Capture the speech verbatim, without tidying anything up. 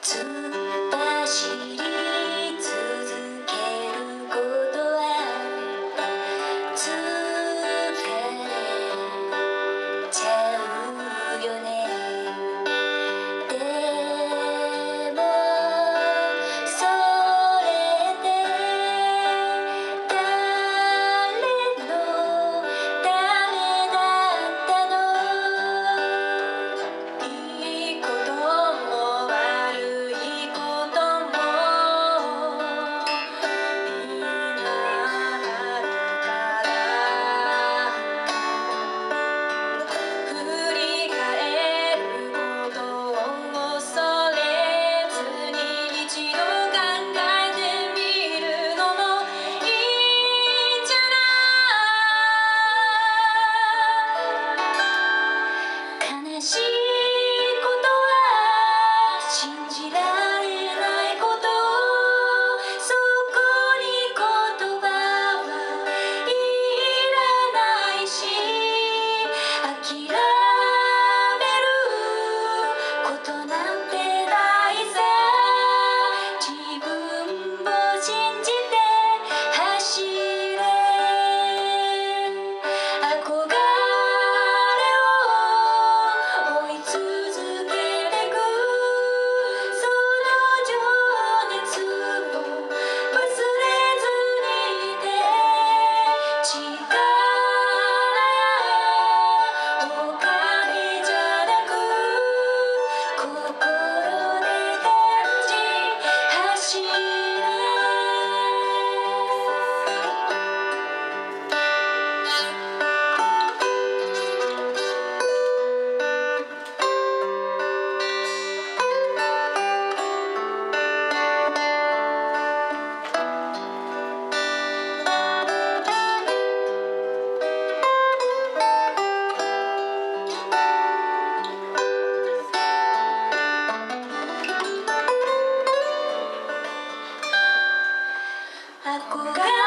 突っ走り続けることは疲れちゃうよね。でもそれで誰のためだったの。いいことも悪いこともみんなあるから振り返ることを恐れずに一度考えてみるのもいいんじゃない。悲しいことは信じられないこと、そこに言葉はいらないし、諦めることなんてないさ。自分を信じて走れ。憧れを追い続けてく、その情熱を忘れずにいて。力やお金じゃなく心で感じ走れ。憧れ